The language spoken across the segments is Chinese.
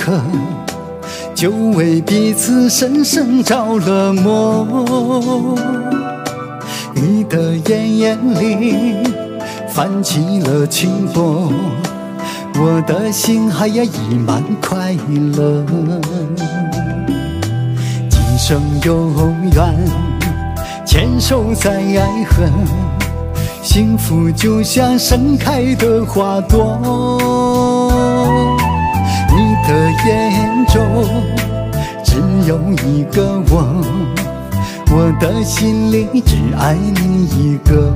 刻，就为彼此深深着了魔。你的眼里泛起了清波，我的心还呀溢满快乐。今生有缘，牵手在爱河，幸福就像盛开的花朵。你的眼中只有一个我，我的心里只爱你一个。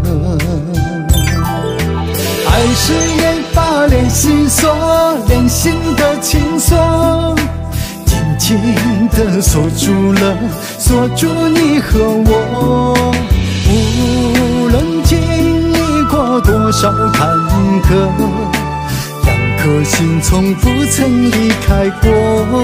爱是一把连心锁，连心的情锁，紧紧地锁住了，锁住你和我。无论经历过多少坎坷，两颗心从不曾离开过。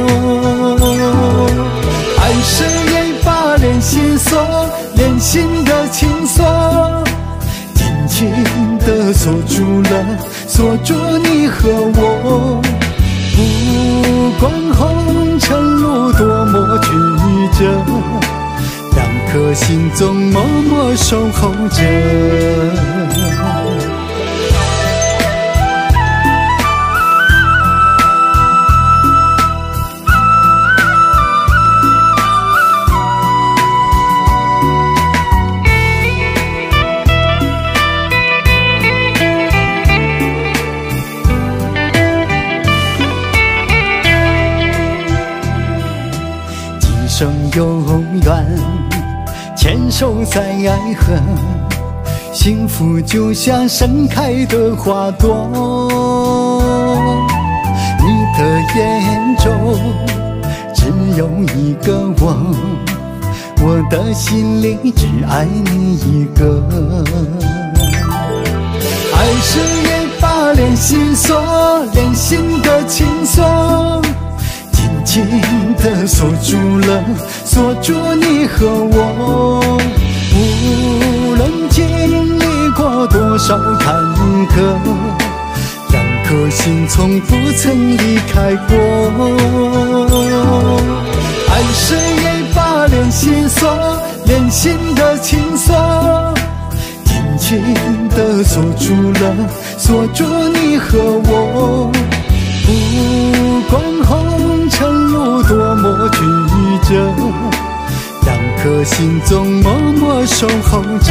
爱是一把连心锁，连心的情锁，紧紧地锁住了，锁住你和我。不管红尘路多么曲折，两颗心总默默守候着。今生有缘，牵手在爱河，幸福就像盛开的花朵。你的眼中只有一个我，我的心里只爱你一个。爱是一把连心锁，连心的情锁，紧地锁住了，锁住你和我。无论经历过多少坎坷，两颗心从不曾离开过。爱是一把连心锁，连心的情锁，紧地锁住了，锁住你和我。不管红尘路多么曲折，两颗心总默默守候着。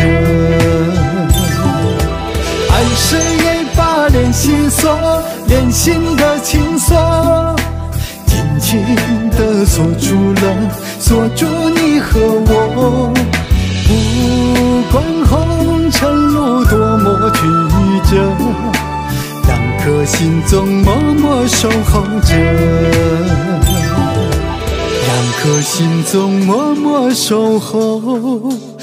爱是一把连心锁，连心的情锁，紧地锁住了，锁住你和我。不管红尘路多么曲折，两颗心总默默守候着，两颗心总默默守候。